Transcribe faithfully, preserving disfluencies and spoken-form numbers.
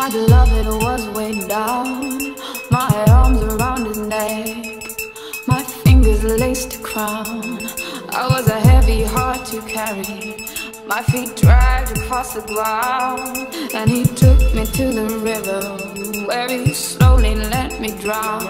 My beloved was way down, my arms around his neck, my fingers laced a crown. I was a heavy heart to carry, my feet dragged across the ground. And he took me to the river, where he slowly let me drown.